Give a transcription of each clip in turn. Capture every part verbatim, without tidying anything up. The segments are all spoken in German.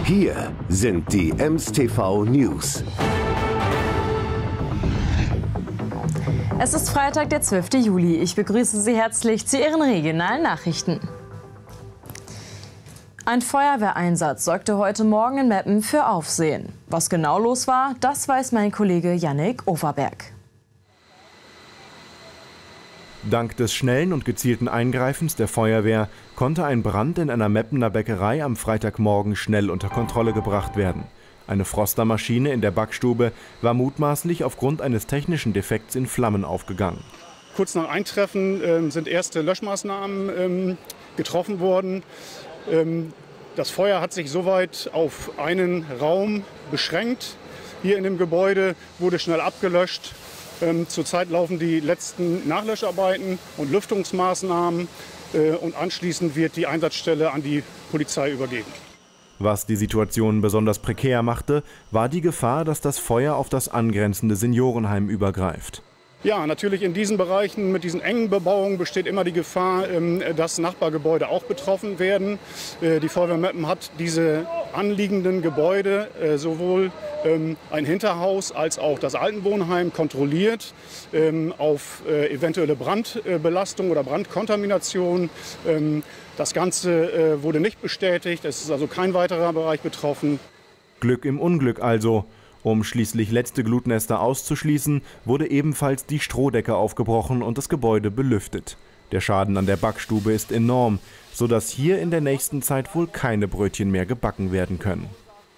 Hier sind die Ems T V News. Es ist Freitag, der zwölfte Juli. Ich begrüße Sie herzlich zu Ihren regionalen Nachrichten. Ein Feuerwehreinsatz sorgte heute Morgen in Meppen für Aufsehen. Was genau los war, das weiß mein Kollege Yannick Overberg. Dank des schnellen und gezielten Eingreifens der Feuerwehr konnte ein Brand in einer Meppener Bäckerei am Freitagmorgen schnell unter Kontrolle gebracht werden. Eine Frostermaschine in der Backstube war mutmaßlich aufgrund eines technischen Defekts in Flammen aufgegangen. Kurz nach Eintreffen äh, sind erste Löschmaßnahmen ähm, getroffen worden. Ähm, das Feuer hat sich soweit auf einen Raum beschränkt. Hier in dem Gebäude wurde schnell abgelöscht. Ähm, zurzeit laufen die letzten Nachlöscharbeiten und Lüftungsmaßnahmen äh, und anschließend wird die Einsatzstelle an die Polizei übergeben. Was die Situation besonders prekär machte, war die Gefahr, dass das Feuer auf das angrenzende Seniorenheim übergreift. Ja, natürlich in diesen Bereichen mit diesen engen Bebauungen besteht immer die Gefahr, dass Nachbargebäude auch betroffen werden. Die Feuerwehr Meppen hat diese anliegenden Gebäude, sowohl ein Hinterhaus als auch das Altenwohnheim, kontrolliert auf eventuelle Brandbelastung oder Brandkontamination. Das Ganze wurde nicht bestätigt, es ist also kein weiterer Bereich betroffen. Glück im Unglück also. Um schließlich letzte Glutnester auszuschließen, wurde ebenfalls die Strohdecke aufgebrochen und das Gebäude belüftet. Der Schaden an der Backstube ist enorm, sodass hier in der nächsten Zeit wohl keine Brötchen mehr gebacken werden können.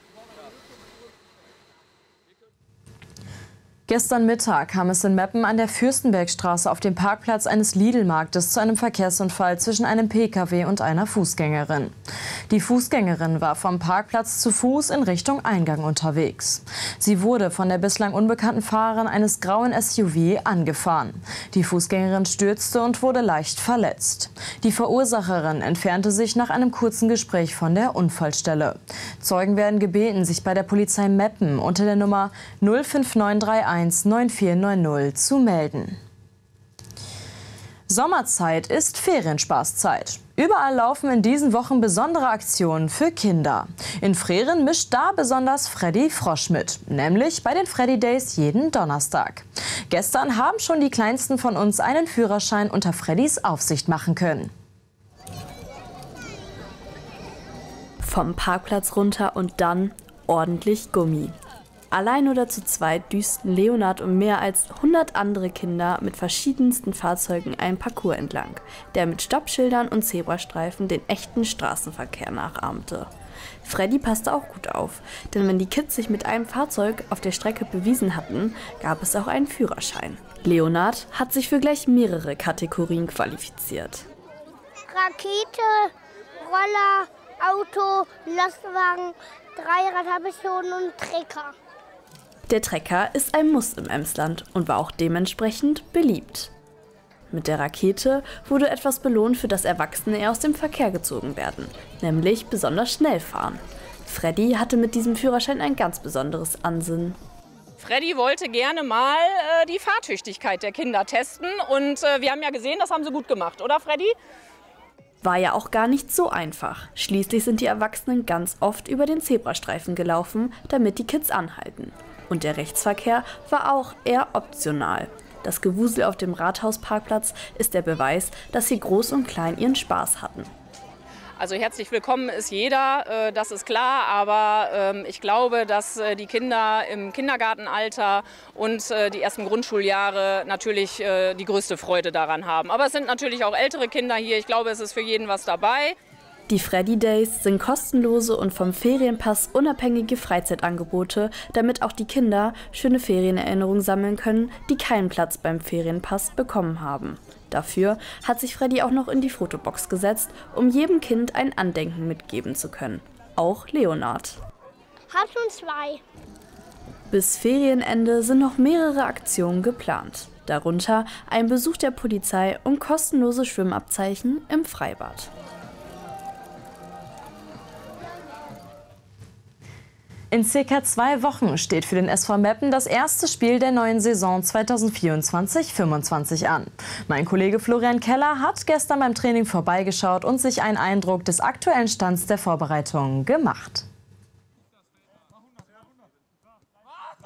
Gestern Mittag kam es in Meppen an der Fürstenbergstraße auf dem Parkplatz eines Lidl-Marktes zu einem Verkehrsunfall zwischen einem Pkw und einer Fußgängerin. Die Fußgängerin war vom Parkplatz zu Fuß in Richtung Eingang unterwegs. Sie wurde von der bislang unbekannten Fahrerin eines grauen S U V angefahren. Die Fußgängerin stürzte und wurde leicht verletzt. Die Verursacherin entfernte sich nach einem kurzen Gespräch von der Unfallstelle. Zeugen werden gebeten, sich bei der Polizei Meppen unter der Nummer null fünf neun drei eins neun vier neun null zu melden. Sommerzeit ist Ferienspaßzeit. Überall laufen in diesen Wochen besondere Aktionen für Kinder. In Frehren mischt da besonders Freddy Frosch mit, nämlich bei den Freddy Days jeden Donnerstag. Gestern haben schon die Kleinsten von uns einen Führerschein unter Freddys Aufsicht machen können. Vom Parkplatz runter und dann ordentlich Gummi. Allein oder zu zweit düsten Leonard und mehr als hundert andere Kinder mit verschiedensten Fahrzeugen einen Parcours entlang, der mit Stoppschildern und Zebrastreifen den echten Straßenverkehr nachahmte. Freddy passte auch gut auf, denn wenn die Kids sich mit einem Fahrzeug auf der Strecke bewiesen hatten, gab es auch einen Führerschein. Leonard hat sich für gleich mehrere Kategorien qualifiziert. Rakete, Roller, Auto, Lastwagen, Dreirad habe ich schon und Trecker. Der Trecker ist ein Muss im Emsland und war auch dementsprechend beliebt. Mit der Rakete wurde etwas belohnt, für das Erwachsene eher aus dem Verkehr gezogen werden, nämlich besonders schnell fahren. Freddy hatte mit diesem Führerschein ein ganz besonderes Ansinnen. Freddy wollte gerne mal äh, die Fahrtüchtigkeit der Kinder testen und äh, wir haben ja gesehen, das haben sie gut gemacht, oder Freddy? War ja auch gar nicht so einfach. Schließlich sind die Erwachsenen ganz oft über den Zebrastreifen gelaufen, damit die Kids anhalten. Und der Rechtsverkehr war auch eher optional. Das Gewusel auf dem Rathausparkplatz ist der Beweis, dass hier Groß und Klein ihren Spaß hatten. Also herzlich willkommen ist jeder, äh, das ist klar, aber ähm, ich glaube, dass äh, die Kinder im Kindergartenalter und äh, die ersten Grundschuljahre natürlich äh, die größte Freude daran haben. Aber es sind natürlich auch ältere Kinder hier, ich glaube, es ist für jeden was dabei. Die Freddy Days sind kostenlose und vom Ferienpass unabhängige Freizeitangebote, damit auch die Kinder schöne Ferienerinnerungen sammeln können, die keinen Platz beim Ferienpass bekommen haben. Dafür hat sich Freddy auch noch in die Fotobox gesetzt, um jedem Kind ein Andenken mitgeben zu können. Auch Leonard. Hat schon zwei. Bis Ferienende sind noch mehrere Aktionen geplant. Darunter ein Besuch der Polizei und kostenlose Schwimmabzeichen im Freibad. In circa zwei Wochen steht für den S V Meppen das erste Spiel der neuen Saison zweitausendvierundzwanzig fünfundzwanzig an. Mein Kollege Florian Keller hat gestern beim Training vorbeigeschaut und sich einen Eindruck des aktuellen Stands der Vorbereitungen gemacht.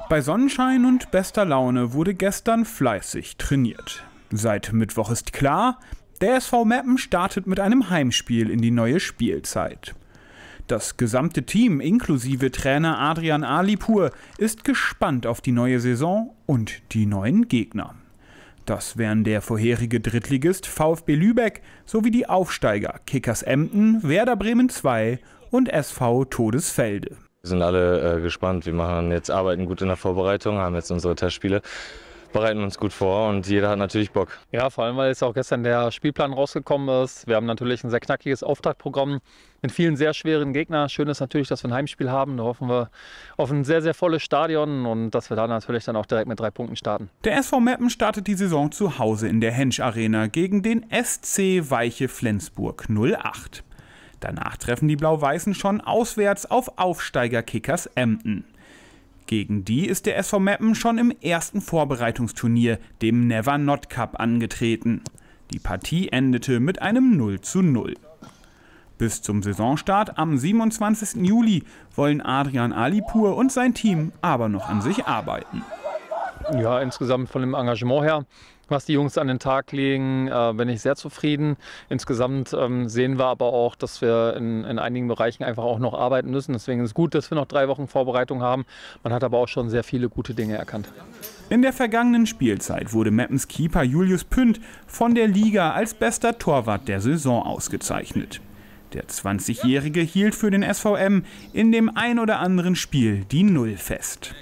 Bei Sonnenschein und bester Laune wurde gestern fleißig trainiert. Seit Mittwoch ist klar, der S V Meppen startet mit einem Heimspiel in die neue Spielzeit. Das gesamte Team inklusive Trainer Adrian Alipur ist gespannt auf die neue Saison und die neuen Gegner. Das wären der vorherige Drittligist VfB Lübeck sowie die Aufsteiger Kickers Emden, Werder Bremen zwei und S V Todesfelde. Wir sind alle äh, gespannt. Wir machen jetzt arbeiten gut in der Vorbereitung, haben jetzt unsere Testspiele, bereiten uns gut vor und jeder hat natürlich Bock. Ja, vor allem, weil jetzt auch gestern der Spielplan rausgekommen ist. Wir haben natürlich ein sehr knackiges Auftaktprogramm mit vielen sehr schweren Gegnern. Schön ist natürlich, dass wir ein Heimspiel haben. Da hoffen wir auf ein sehr, sehr volles Stadion und dass wir da natürlich dann auch direkt mit drei Punkten starten. Der S V Meppen startet die Saison zu Hause in der Hensch Arena gegen den S C Weiche Flensburg null acht. Danach treffen die Blau-Weißen schon auswärts auf Aufsteiger Kickers Emden. Gegen die ist der S V Meppen schon im ersten Vorbereitungsturnier, dem Never Not Cup, angetreten. Die Partie endete mit einem null zu null. Bis zum Saisonstart am siebenundzwanzigsten Juli wollen Adrian Alipur und sein Team aber noch an sich arbeiten. Ja, insgesamt von dem Engagement her, was die Jungs an den Tag legen, äh, bin ich sehr zufrieden. Insgesamt ähm, sehen wir aber auch, dass wir in, in einigen Bereichen einfach auch noch arbeiten müssen. Deswegen ist es gut, dass wir noch drei Wochen Vorbereitung haben. Man hat aber auch schon sehr viele gute Dinge erkannt. In der vergangenen Spielzeit wurde Meppens Keeper Julius Pünd von der Liga als bester Torwart der Saison ausgezeichnet. Der zwanzigjährige hielt für den S V M in dem ein oder anderen Spiel die Null fest.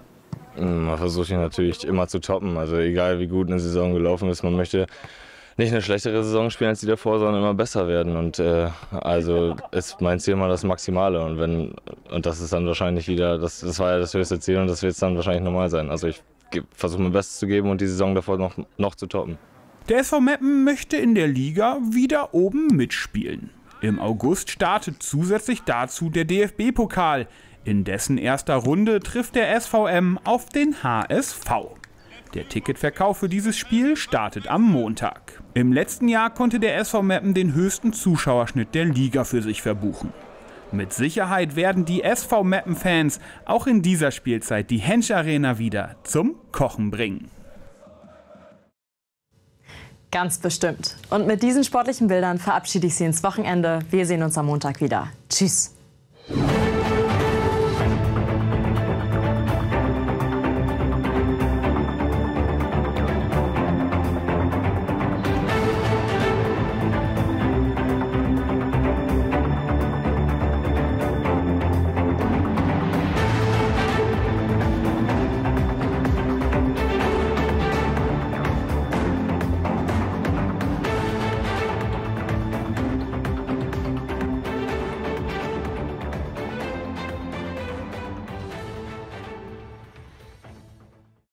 Man versucht ihn natürlich immer zu toppen, also egal wie gut eine Saison gelaufen ist, man möchte nicht eine schlechtere Saison spielen als die davor, sondern immer besser werden und äh, also ist mein Ziel immer das Maximale und wenn und das ist dann wahrscheinlich wieder, das, das war ja das höchste Ziel und das wird es dann wahrscheinlich normal sein, also ich versuche mein Bestes zu geben und die Saison davor noch, noch zu toppen. Der S V Meppen möchte in der Liga wieder oben mitspielen. Im August startet zusätzlich dazu der D F B-Pokal. In dessen erster Runde trifft der S V M auf den H S V. Der Ticketverkauf für dieses Spiel startet am Montag. Im letzten Jahr konnte der S V Meppen den höchsten Zuschauerschnitt der Liga für sich verbuchen. Mit Sicherheit werden die S V Meppen-Fans auch in dieser Spielzeit die Hensch Arena wieder zum Kochen bringen. Ganz bestimmt. Und mit diesen sportlichen Bildern verabschiede ich Sie ins Wochenende. Wir sehen uns am Montag wieder. Tschüss.